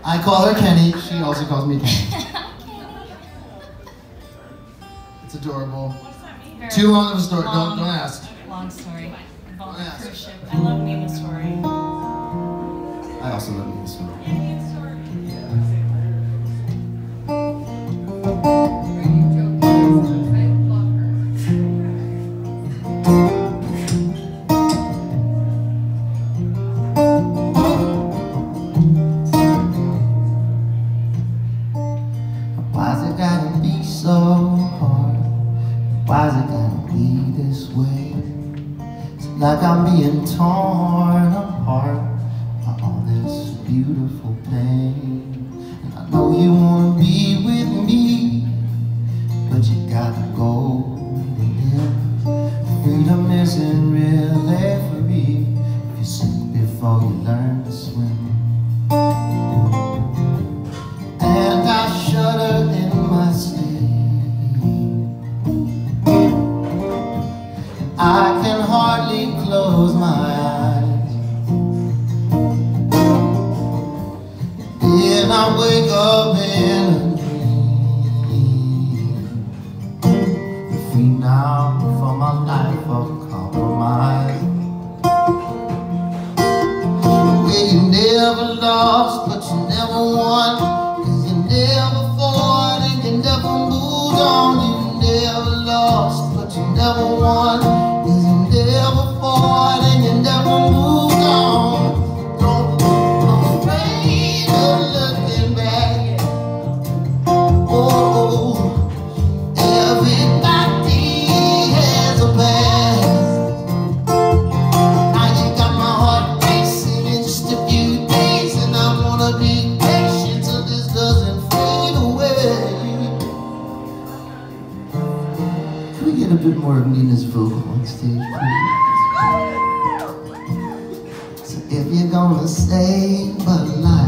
I call her Kenny. She also calls me Kenny. It's adorable. Too long of a story. Don't ask. Long story. Don't ask. Cruise ship. I love Nina's story. I also love Nina's story. Why's it gotta be so hard? Why's it gotta be this way? It's like I'm being torn apart by all this beautiful pain. And I know you wanna be with me, but you gotta go to live. Freedom isn't really free if you sink before you learn to swim. And I shudder in my sleep. I can hardly close my eyes. Then I wake up in a dream. I'm free now from my life of compromise. Well, you never lost, but you never won. 'Cause you never fought and you never moved on. You never lost, but you never won. 'Cause you never fought and you never moved on. Don't be afraid of looking back. Oh, everybody has a past. Now you got my heart racing in just a few days, and I wanna be patient till this doesn't fade away. Can we get a bit more of Nina's vocal on stage, please? So if you're gonna save a life,